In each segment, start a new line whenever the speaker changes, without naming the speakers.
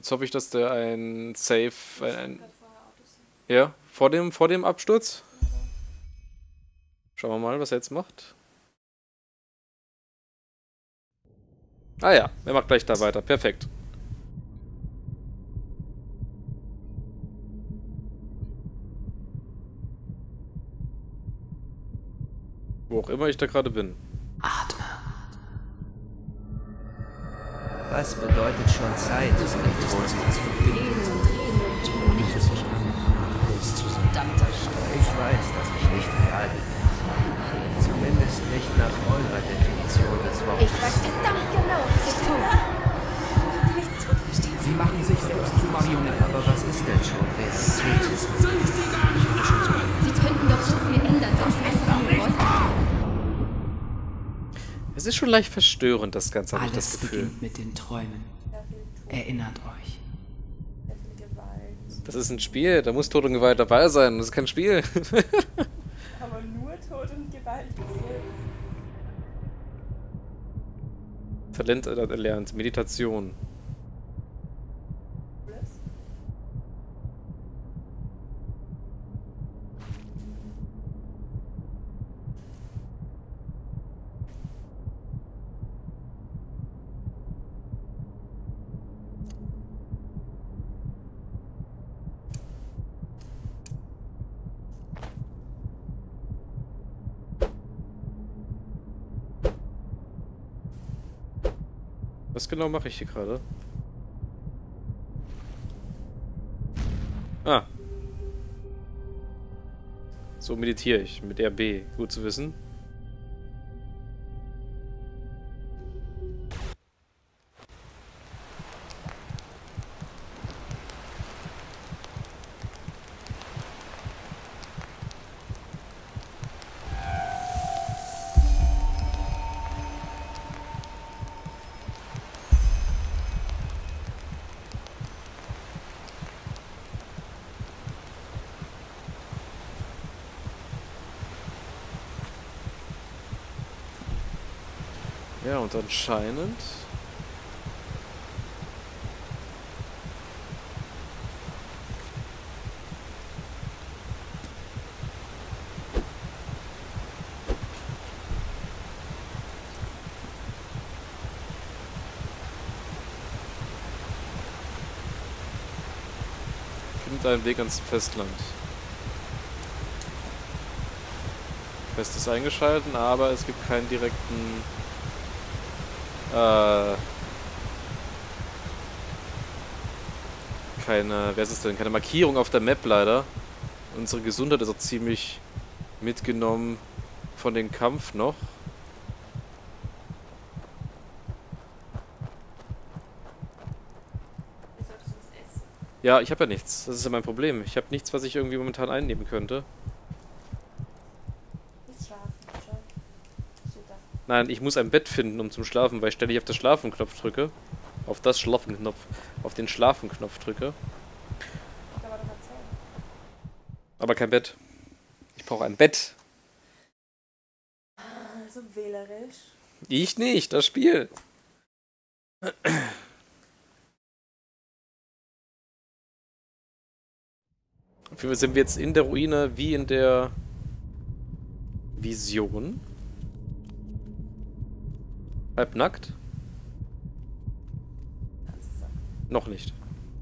Jetzt hoffe ich, dass der ein Safe... ja, vor dem Absturz. Schauen wir mal, was er jetzt macht. Ah ja, er macht gleich da weiter. Perfekt. Wo auch immer ich da gerade bin.
Atme. Was bedeutet schon Zeit, um den Tod zu verbinden?
Nichts verdammter
Ich weiß, dass ich nicht real bin. Zumindest nicht nach eurer Definition des
Ich
Wortes.
weiß verdammt genau, was ich tue.
Sie machen sich selbst zu Marionetten. Aber was ist denn schon Realität?
Sie könnten doch so viel ändern, wenn sie einfach nur wollten.
Es ist schon leicht verstörend, das Ganze, habe ich das
Alles
Gefühl.
beginnt mit den Träumen. Erinnert euch.
Das ist ein Spiel, da muss Tod und Gewalt dabei sein. Das ist kein Spiel.
Aber nur Tod und Gewalt bis jetzt.
Talent erlernt, Meditation. Was genau mache ich hier gerade? Ah. So meditiere ich mit RB. Gut zu wissen. Ja, und anscheinend... findet einen Weg ans Festland. Fest ist eingeschalten, aber es gibt keinen direkten... keine, wer ist es denn? Keine Markierung auf der Map leider. Unsere Gesundheit ist auch ziemlich mitgenommen von dem Kampf noch. Ja, ich habe ja nichts. Das ist ja mein Problem. Ich habe nichts, was ich irgendwie momentan einnehmen könnte. Nein, ich muss ein Bett finden, um zum Schlafen, weil ich ständig auf den Schlafen-Knopf drücke. Auf das Schlafen-Knopf. Auf den Schlafen-Knopf drücke. Aber kein Bett. Ich brauche ein Bett.
So wählerisch.
Ich nicht, das Spiel. Auf jeden Fall sind wir jetzt in der Ruine wie in der Vision. Halbnackt? Noch nicht.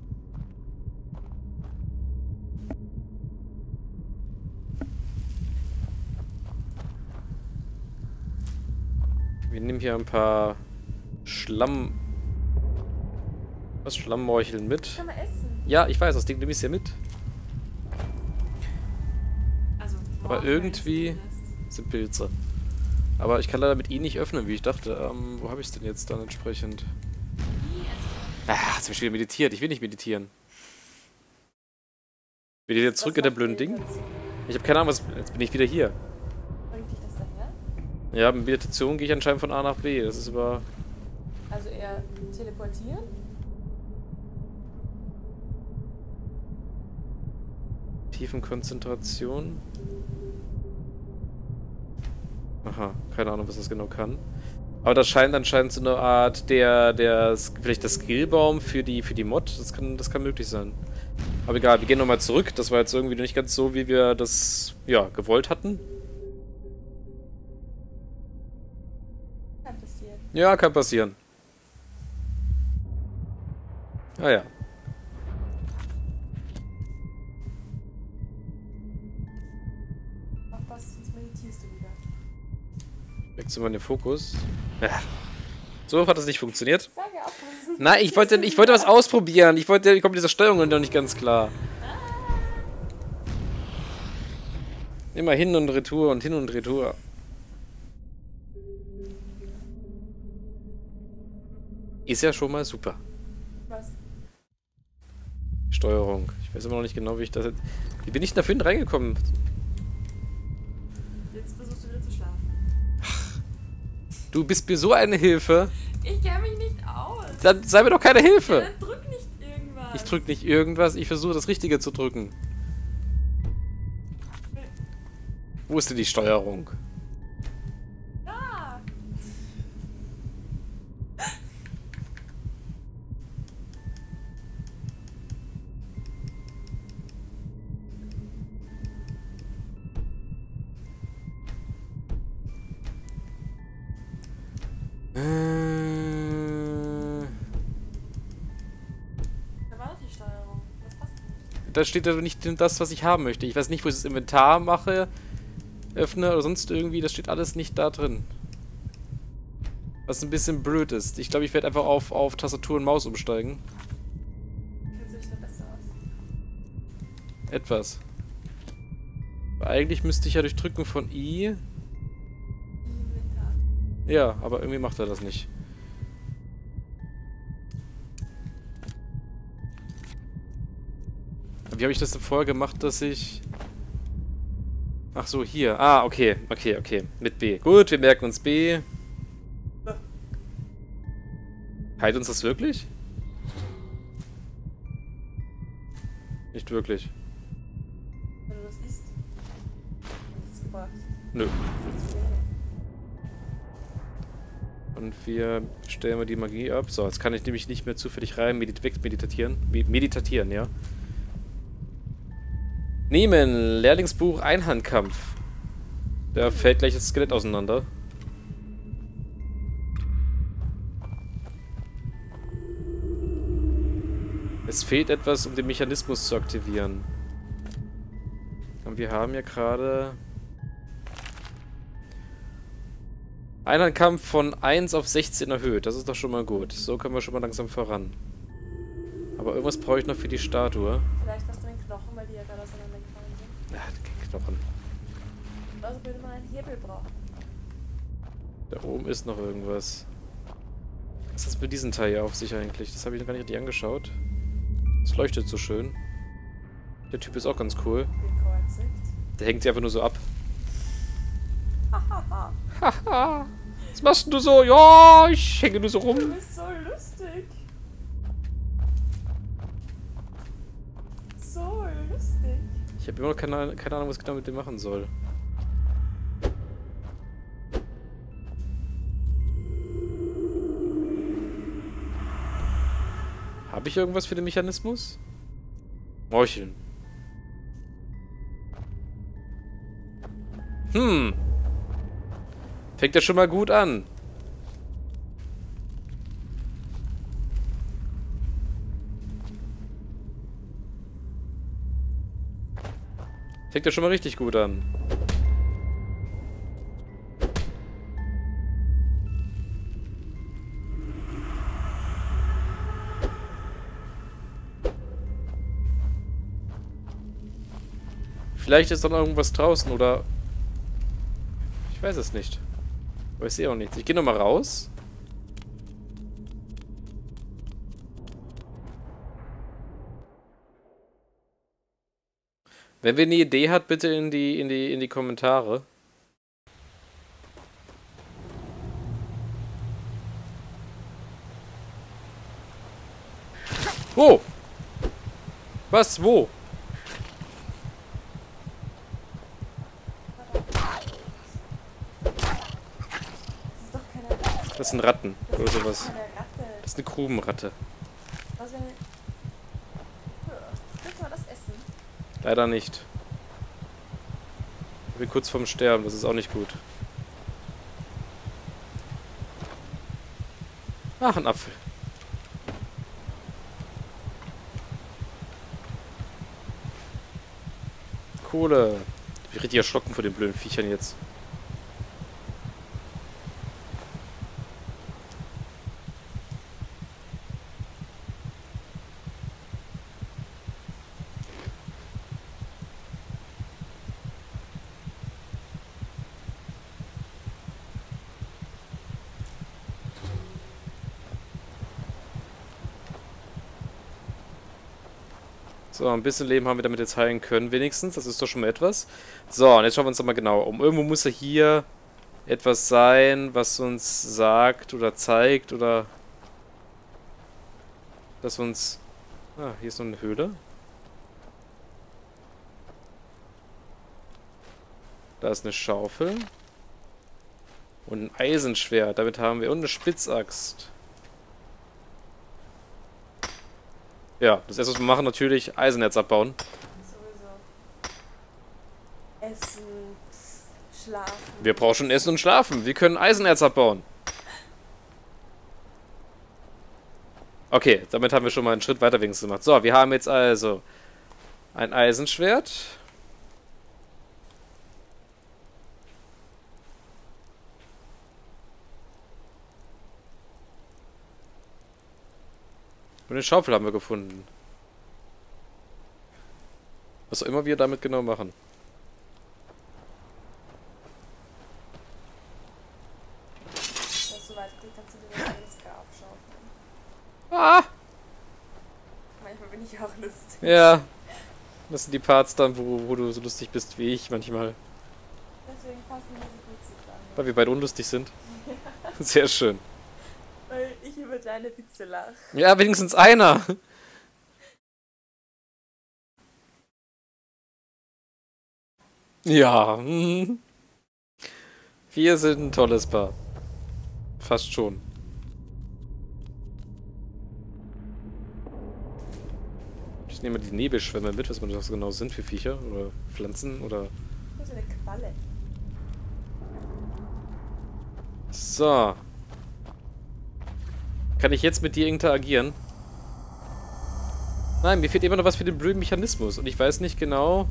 Wir nehmen hier ein paar Schlammmorcheln mit.
Kann man essen.
Ja, ich weiß, das Ding nehme ich ja mit.
Also,
Aber irgendwie sind Pilze. Aber ich kann leider mit ihnen nicht öffnen, wie ich dachte. Wo habe ich es denn jetzt dann entsprechend? Ah, jetzt habe ich wieder meditiert. Ich will nicht meditieren. Will ich jetzt zurück in der blöden Ding? Ich habe keine Ahnung, was... Jetzt bin ich wieder hier.
Bringt dich das daher?
Ja, mit Meditation gehe ich anscheinend von A nach B. Das ist aber...
Also eher teleportieren?
Tiefenkonzentration. Aha, keine Ahnung, was das genau kann. Aber das scheint anscheinend so eine Art vielleicht der Skillbaum für die Mod. Das kann möglich sein. Aber egal, wir gehen nochmal zurück. Das war jetzt irgendwie nicht ganz so, wie wir das, ja, gewollt hatten.
Kann passieren.
Ja, kann passieren. Ah ja.
Aufpassen, sonst meditierst du wieder.
Wechseln wir den Fokus. Ja. So hat das nicht funktioniert.
Ich sage aufpassen.
Nein, ich wollte was ausprobieren. Ich komme mit dieser Steuerung noch nicht ganz klar. Immer hin und retour und hin und retour. Ist ja schon mal super.
Was?
Steuerung. Ich weiß immer noch nicht genau, wie ich das jetzt... Wie bin ich denn da vorhin reingekommen?
Jetzt versuchst du wieder zu schlafen.
Du bist mir so eine Hilfe.
Ich kenne mich nicht aus.
Dann sei mir doch keine Hilfe.
Dann drück nicht irgendwas.
Ich drück nicht irgendwas, ich versuche das Richtige zu drücken. Wo ist denn die Steuerung?
Da. Da war doch die Steuerung. Das passt nicht.
Da steht aber nicht das, was ich haben möchte. Ich weiß nicht, wo ich das Inventar mache, öffne oder sonst irgendwie. Das steht alles nicht da drin. Was ein bisschen blöd ist. Ich glaube, ich werde einfach auf Tastatur und Maus umsteigen.
Kennst du dich da besser aus?
Etwas. Weil eigentlich müsste ich ja durch Drücken von I...
Inventar.
Ja, aber irgendwie macht er das nicht. Wie habe ich das denn vorher gemacht, dass ich... Ach so, hier. Ah, okay. Okay. Mit B. Gut, wir merken uns B. Heilt uns das wirklich? Nicht wirklich.
Wenn du das isst. Nichts gebracht.
Nö. Und wir stellen mal die Magie ab. So, jetzt kann ich nämlich nicht mehr zufällig rein meditieren. Meditieren, ja. Nehmen. Lehrlingsbuch Einhandkampf. Da fällt gleich das Skelett auseinander. Es fehlt etwas, um den Mechanismus zu aktivieren. Und wir haben ja gerade... Einhandkampf von 1 auf 16 erhöht. Das ist doch schon mal gut. So können wir schon mal langsam voran. Aber irgendwas brauche ich noch für die Statue.
Vielleicht hast du den Knochen, weil die ja gerade auseinandergefallen sind.
Ja, kein Knochen.
Also würde man einen Hebel brauchen.
Da oben ist noch irgendwas. Was ist das mit diesem Teil hier auf sich eigentlich? Das habe ich noch gar nicht richtig angeschaut. Es leuchtet so schön. Der Typ ist auch ganz cool.
Gekreuzigt.
Der hängt sich einfach nur so ab. Haha. Was machst denn du so? Ja, ich hänge nur so rum.
Du bist so lustig. So lustig.
Ich habe immer noch keine Ahnung, was ich genau mit dem machen soll. Habe ich irgendwas für den Mechanismus? Meucheln. Fängt ja schon mal gut an. Fängt ja schon mal richtig gut an. Vielleicht ist dann irgendwas draußen oder... Ich weiß es nicht. Aber ich sehe auch nichts. Ich gehe nochmal raus. Wenn wer eine Idee hat, bitte in die Kommentare. Wo? Was? Wo?
Das ist doch keine Angst.
Das sind Ratten
Das
oder
ist
sowas.
keine Ratte.
Das ist eine Grubenratte.
Was wenn... Willst du mal das essen?
Leider nicht. Ich bin kurz vorm Sterben, das ist auch nicht gut. Ach, ein Apfel. Kohle. Ich bin richtig erschrocken vor den blöden Viechern jetzt. So, ein bisschen Leben haben wir damit jetzt heilen können, wenigstens. Das ist doch schon mal etwas. So, und jetzt schauen wir uns doch mal genauer um. Irgendwo muss ja hier etwas sein, was uns sagt oder zeigt oder... Das uns... Ah, hier ist noch eine Höhle. Da ist eine Schaufel. Und ein Eisenschwert. Damit haben wir... Und eine Spitzaxt. Ja, das erste, was wir machen, natürlich Eisenerz abbauen.
Sowieso. Essen, schlafen.
Wir brauchen schon Essen und Schlafen. Wir können Eisenerz abbauen. Okay, damit haben wir schon mal einen Schritt weiter wenigstens gemacht. So, wir haben jetzt also ein Eisenschwert. Und eine Schaufel haben wir gefunden. Was auch immer wir damit genau machen.
Wenn es so weit geht, kannst du dir das alles Grab schaufeln.
Ah!
Manchmal bin ich auch lustig.
Ja. Das sind die Parts dann, wo du so lustig bist wie ich manchmal.
Deswegen passen diese Witze zusammen.
Weil wir beide unlustig sind. Sehr schön.
Weil ich über deine Witze lache.
Ja, wenigstens einer. Ja. Wir sind ein tolles Paar. Fast schon. Ich nehme die Nebelschwämme mit, was man das genau sind für Viecher oder Pflanzen oder...
Das ist eine Qualle.
So. Kann ich jetzt mit dir interagieren? Nein, mir fehlt immer noch was für den blöden Mechanismus. Und ich weiß nicht genau...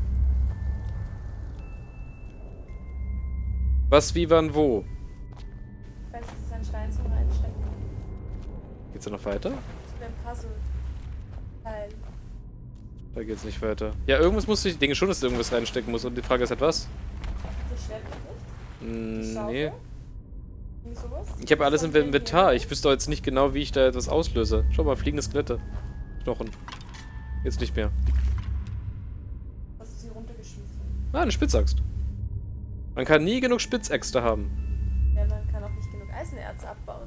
Was, wie, wann, wo.
Ich weiß, es ist ein Stein zum Reinstecken.
Geht's da noch weiter?
Zu dem Puzzle-Teil.
Da geht's nicht weiter. Ja, irgendwas muss ich... Ich denke schon, dass du irgendwas reinstecken muss. Und die Frage ist halt, was?
Das Schwert nicht? Die
Nee.
Schaufel? Irgendwie sowas?
Ich habe alles im Inventar. Ich wüsste jetzt nicht genau, wie ich da etwas auslöse. Schau mal, fliegende Skelette. Knochen. Jetzt nicht mehr.
Hast du sie runtergeschmissen?
Ah, eine Spitzaxt. Man kann nie genug Spitzäxte haben.
Ja, man kann auch nicht genug Eisenerz abbauen.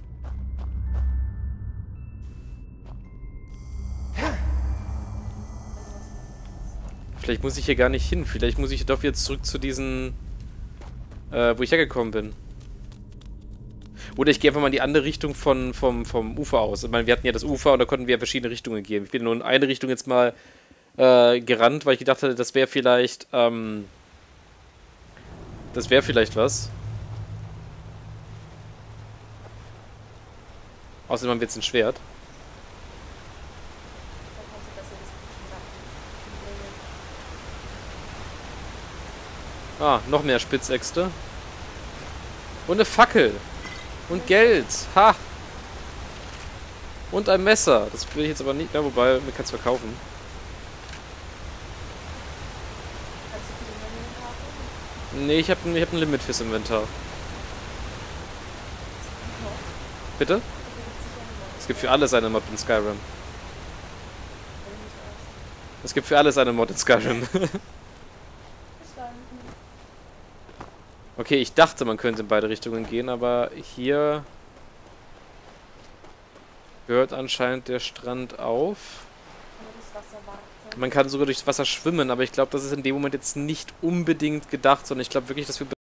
Vielleicht muss ich hier gar nicht hin. Vielleicht muss ich doch jetzt zurück zu diesen... wo ich hergekommen bin. Oder ich gehe einfach mal in die andere Richtung vom Ufer aus. Ich meine, wir hatten ja das Ufer und da konnten wir verschiedene Richtungen gehen. Ich bin nur in eine Richtung jetzt mal gerannt, weil ich gedacht hatte, das wäre vielleicht... das wäre vielleicht was. Außerdem haben wir jetzt ein Schwert. Ah, noch mehr Spitzäxte. Und eine Fackel. Und Geld. Ha! Und ein Messer. Das will ich jetzt aber nicht. Ja, wobei, mir kann es verkaufen. Nee, ich hab ein Limit fürs Inventar. Bitte? Es gibt für alles eine Mod in Skyrim. Es gibt für alles eine Mod in Skyrim. Okay, ich dachte, man könnte in beide Richtungen gehen, aber hier hört anscheinend der Strand auf. Man kann sogar durchs Wasser schwimmen, aber ich glaube, das ist in dem Moment jetzt nicht unbedingt gedacht, sondern ich glaube wirklich, dass wir